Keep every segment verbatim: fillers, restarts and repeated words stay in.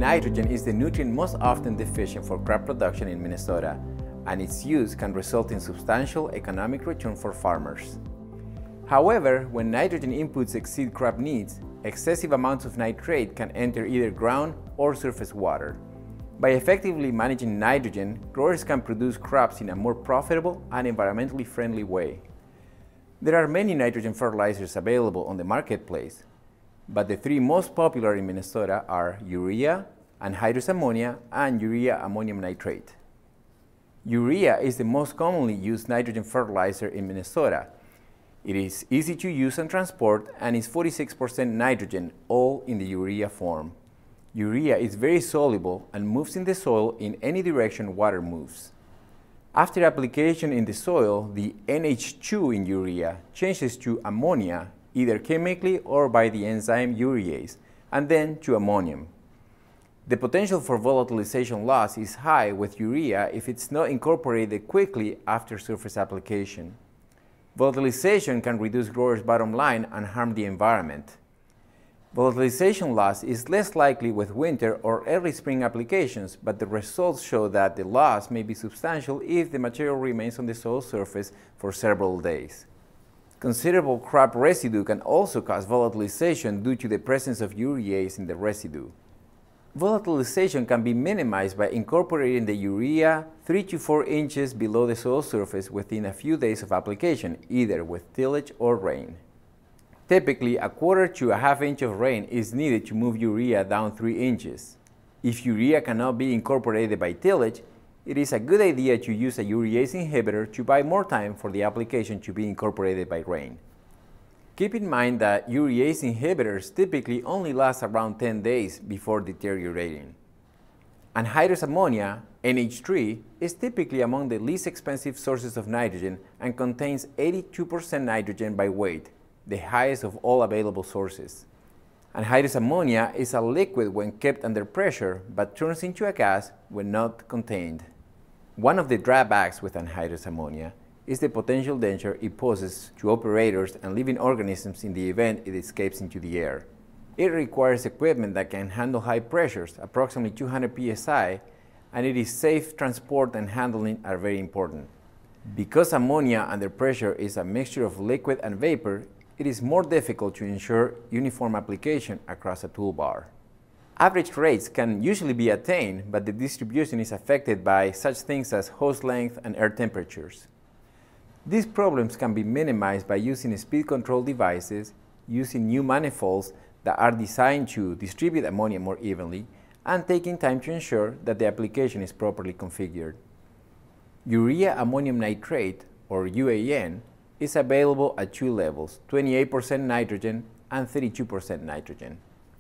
Nitrogen is the nutrient most often deficient for crop production in Minnesota, and its use can result in substantial economic return for farmers. However, when nitrogen inputs exceed crop needs, excessive amounts of nitrate can enter either ground or surface water. By effectively managing nitrogen, growers can produce crops in a more profitable and environmentally friendly way. There are many nitrogen fertilizers available on the marketplace, but the three most popular in Minnesota are urea, anhydrous ammonia, and urea-ammonium nitrate. Urea is the most commonly used nitrogen fertilizer in Minnesota. It is easy to use and transport and is forty-six percent nitrogen, all in the urea form. Urea is very soluble and moves in the soil in any direction water moves. After application in the soil, the N H two in urea changes to ammonia, either chemically or by the enzyme urease, and then to ammonium. The potential for volatilization loss is high with urea if it's not incorporated quickly after surface application. Volatilization can reduce growers' bottom line and harm the environment. Volatilization loss is less likely with winter or early spring applications, but the results show that the loss may be substantial if the material remains on the soil surface for several days. Considerable crop residue can also cause volatilization due to the presence of urease in the residue. Volatilization can be minimized by incorporating the urea three to four inches below the soil surface within a few days of application, either with tillage or rain. Typically, a quarter to a half inch of rain is needed to move urea down three inches. If urea cannot be incorporated by tillage, it is a good idea to use a urease inhibitor to buy more time for the application to be incorporated by rain. Keep in mind that urease inhibitors typically only last around ten days before deteriorating. Anhydrous ammonia, N H three, is typically among the least expensive sources of nitrogen and contains eighty-two percent nitrogen by weight, the highest of all available sources. Anhydrous ammonia is a liquid when kept under pressure, but turns into a gas when not contained. One of the drawbacks with anhydrous ammonia is the potential danger it poses to operators and living organisms in the event it escapes into the air. It requires equipment that can handle high pressures, approximately two hundred P S I, and it is safe transport and handling are very important. Because ammonia under pressure is a mixture of liquid and vapor, it is more difficult to ensure uniform application across a toolbar. Average rates can usually be attained, but the distribution is affected by such things as hose length and air temperatures. These problems can be minimized by using speed control devices, using new manifolds that are designed to distribute ammonia more evenly, and taking time to ensure that the application is properly configured. Urea-ammonium nitrate, or U A N, is available at two levels, twenty-eight percent nitrogen and thirty-two percent nitrogen.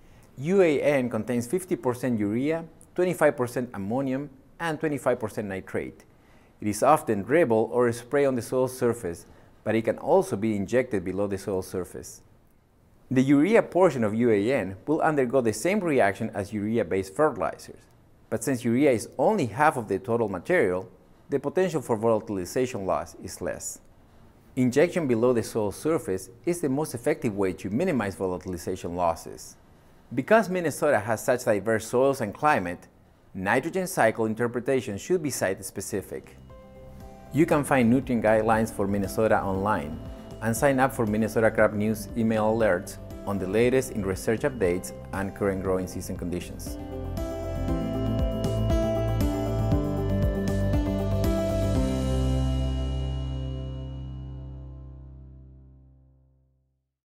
U A N contains fifty percent urea, twenty-five percent ammonium, and twenty-five percent nitrate. It is often dribbled or sprayed on the soil surface, but it can also be injected below the soil surface. The urea portion of U A N will undergo the same reaction as urea-based fertilizers, but since urea is only half of the total material, the potential for volatilization loss is less. Injection below the soil surface is the most effective way to minimize volatilization losses. Because Minnesota has such diverse soils and climate, nitrogen cycle interpretation should be site-specific. You can find nutrient guidelines for Minnesota online and sign up for Minnesota Crop News email alerts on the latest in research updates and current growing season conditions.